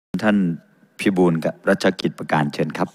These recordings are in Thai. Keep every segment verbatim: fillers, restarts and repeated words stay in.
ท่านพิบูลกับรัชกิจประการเชิญครับ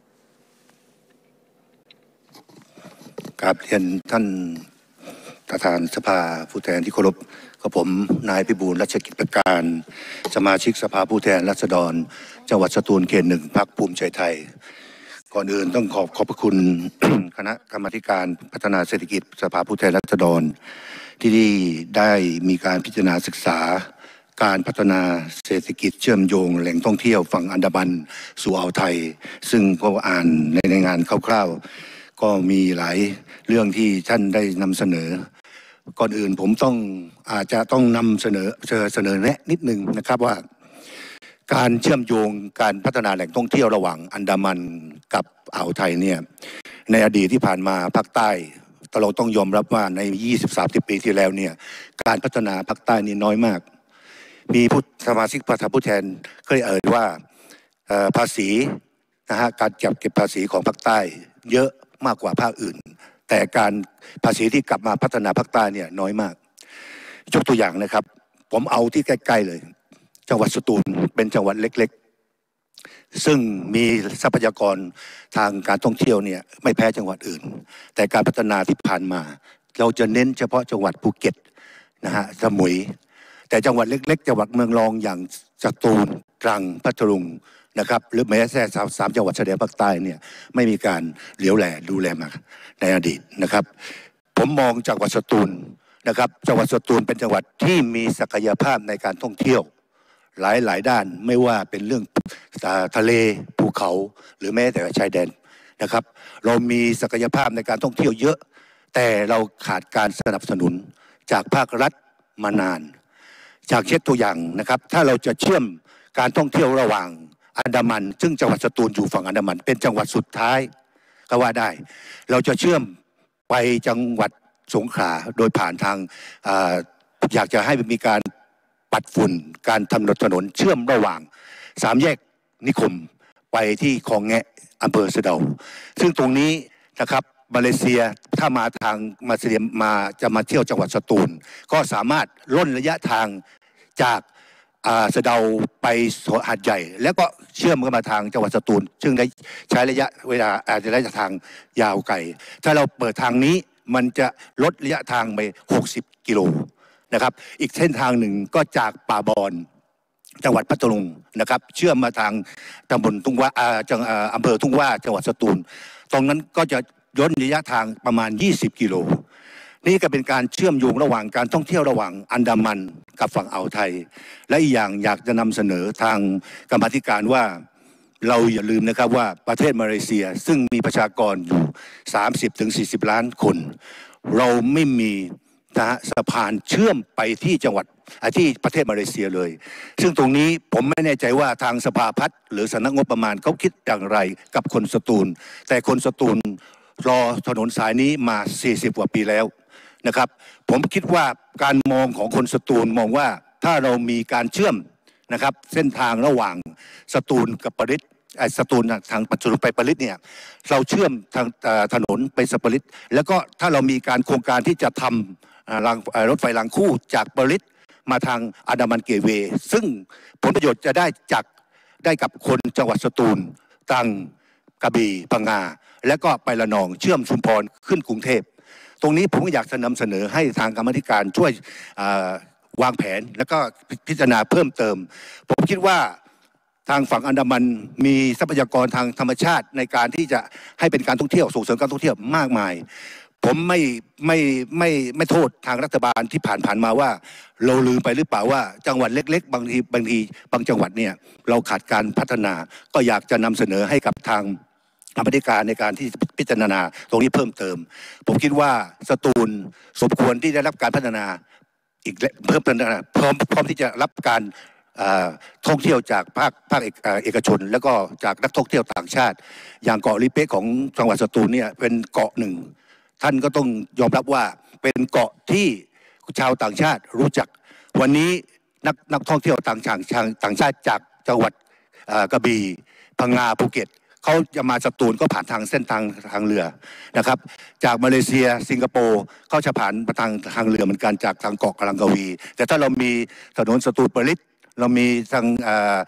ครับเรียนท่านประธานสภาผู้แทนที่เคารพกับผมนายพิบูลรัชกิจประการสมาชิกสภาผู้แทนราษฎรจังหวัดสตูลเขตหนึ่งพรรคภูมิใจไทยก่อนอื่นต้องขอบขอบพระคุณ คณะกรรมาธิการพัฒนาเศรษฐกิจสภาผู้แทนราษฎรที่ได้มีการพิจารณาศึกษาการพัฒนาเศรษฐกิจเชื่อมโยงแหล่งท่องเที่ยวฝั่งอันดามันสู่อ่าวไทยซึ่งก็อ่านในในงานคร่าวๆก็มีหลายเรื่องที่ท่านได้นำเสนอก่อนอื่นผมต้องอาจจะต้องนำเสนอเสนอแนะนิดนึงนะครับว่าการเชื่อมโยงการพัฒนาแหล่งท่องเที่ยวระหว่างอันดามันกับอ่าวไทยเนี่ยในอดีตที่ผ่านมาภาคใต้เราต้องยอมรับว่าใน ยี่สิบถึงสามสิบ ปีที่แล้วเนี่ยการพัฒนาภาคใต้นี่น้อยมากมีผู้สมาชิกสภาผู้แทนเคยเอ่ยว่าภาษีนะฮะการจับเก็บภาษีของภาคใต้เยอะมากกว่าภาคอื่นแต่การภาษีที่กลับมาพัฒนาภาคใต้เนี่ยน้อยมากยกตัวอย่างนะครับผมเอาที่ใกล้ๆเลยจังหวัดสตูลเป็นจังหวัดเล็กๆซึ่งมีทรัพยากรทางการท่องเที่ยวเนี่ยไม่แพ้จังหวัดอื่นแต่การพัฒนาที่ผ่านมาเราจะเน้นเฉพาะจังหวัดภูเก็ตนะฮะสมุยแต่จังหวัดเล็กๆจังหวัดเมืองรองอย่างสตูลตรังพัทลุงนะครับหรือแม้แต่สามจังหวัดชายแดนภาคใต้เนี่ยไม่มีการเหลียวแลดูแลมาในอดีตนะครับผมมองจังหวัดสตูลนะครับจังหวัดสตูลเป็นจังหวัดที่มีศักยภาพในการท่องเที่ยวหลายหลายด้านไม่ว่าเป็นเรื่องทะเลภูเขาหรือแม้แต่ชายแดนนะครับเรามีศักยภาพในการท่องเที่ยวเยอะแต่เราขาดการสนับสนุนจากภาครัฐมานานจากเช่นตัวอย่างนะครับถ้าเราจะเชื่อมการท่องเที่ยวระหว่างอันดามันซึ่งจังหวัดสตูลอยู่ฝั่งอันดามันเป็นจังหวัดสุดท้ายก็ว่าได้เราจะเชื่อมไปจังหวัดสงขลาโดยผ่านทางอยากจะให้มีการปัดฝุ่นการทำถนนเชื่อมระหว่างสามแยกนิคมไปที่คลองแงะอำเภอสะเดาซึ่งตรงนี้นะครับมาเลเซียถ้ามาทางมาเลเซียมาจะมาเที่ยวจังหวัดสตูลก็สามารถล่นระยะทางจากสะเดาไปหาดใหญ่แล้วก็เชื่อมกันมาทางจังหวัดสตูลซึ่งได้ใช้ระยะเวลาอาจจะระยะทางยาวไกลถ้าเราเปิดทางนี้มันจะลดระยะทางไปหกสิบกิโลนะครับอีกเส้นทางหนึ่งก็จากป่าบอนจังหวัดพัทลุงนะครับเชื่อมมาทางตำบลทุ่งว่าจังอำเภอทุ่งว่าจังหวัดสตูลตรงนั้นก็จะย่นระยะทางประมาณยี่สิบกิโลนี่ก็เป็นการเชื่อมโยงระหว่างการท่องเที่ยวระหว่างอันดามันกับฝั่งอ่าวไทยและอีกอย่างอยากจะนำเสนอทางกรรมาธิการว่าเราอย่าลืมนะครับว่าประเทศมาเลเซียซึ่งมีประชากรอยู่ สามสิบถึงสี่สิบ ล้านคนเราไม่มีนะฮะสะพานเชื่อมไปที่จังหวัดที่ประเทศมาเลเซียเลยซึ่งตรงนี้ผมไม่แน่ใจว่าทางสภาพัฒน์หรือสำนักงบประมาณเขาคิดอย่างไรกับคนสตูลแต่คนสตูลรอถนนสายนี้มาสี่สิบกว่าปีแล้วนะครับผมคิดว่าการมองของคนสตูลมองว่าถ้าเรามีการเชื่อมนะครับเส้นทางระหว่างสตูลกับปริตไอ้สตูลทางปัจจุบันไปปริตเนี่ยเราเชื่อมทางถนนไปสปริตแล้วก็ถ้าเรามีการโครงการที่จะทำรางรถไฟรางคู่จากปริตมาทางอันดามันเกเวย์ซึ่งผลประโยชน์จะได้จากได้กับคนจังหวัดสตูลตรังกระบี่พังงาและก็ไประนองเชื่อมชุมพรขึ้นกรุงเทพตรงนี้ผมก็อยากจะนำเสนอให้ทางกรรมาธิการช่วยวางแผนแล้วก็พิจารณาเพิ่มเติมผมคิดว่าทางฝั่งอันดามันมีทรัพยากรทางธรรมชาติในการที่จะให้เป็นการท่องเที่ยวส่งเสริมการท่องเที่ยวมากมายผมไม่ไม่ไม่ไม่โทษทางรัฐบาลที่ผ่านผ่านมาว่าเราลืมไปหรือเปล่าว่าจังหวัดเล็กๆบางทีบางทีบางจังหวัดเนี่ยเราขาดการพัฒนาก็อยากจะนำเสนอให้กับทางกรรมาธิการในการที่พิจารณาตรงนี้เพิ่มเติมผมคิดว่าสตูลสมควรที่ได้รับการพัฒนาอีกเพิ่มเติมพร้อมพร้อมที่จะรับการท่องเที่ยวจากภาคภาคเอกชนแล้วก็จากนักท่องเที่ยวต่างชาติอย่างเกาะลิเป๊ะของจังหวัดสตูลเนี่ยเป็นเกาะหนึ่งท่านก็ต้องยอมรับว่าเป็นเกาะที่ชาวต่างชาติรู้จักวันนี้นักนักท่องเที่ยวต่างชาติต่างชาติจากจังหวัดกระบี่พังงาภูเก็ตเขาจะมาสตูลก็ผ่านทางเส้นทางทางเรือนะครับจากมาเลเซียสิงคโปร์เขาจะผ่านทางทางเรือเหมือนกันจากทางเกาะกะลังกาวีแต่ถ้าเรามีถนนสตูลปริตเรามีทาง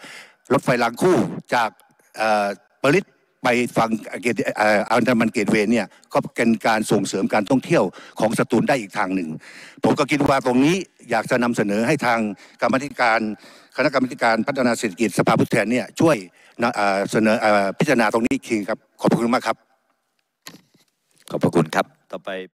รถไฟรางคู่จากปริตไปฟังอันดามันเกตเวย์เนี่ยก็เป็นการส่งเสริมการท่องเที่ยวของสตูลได้อีกทางหนึ่งผมก็คิดว่าตรงนี้อยากจะนำเสนอให้ทางกรรมธิการคณะกรรมการพัฒนาเศรษฐกิจสภาผู้แทนเนี่ยช่วยเสนอพิจารณาตรงนี้อีกทีครับขอบคุณมากครับขอบพระคุณครับต่อไป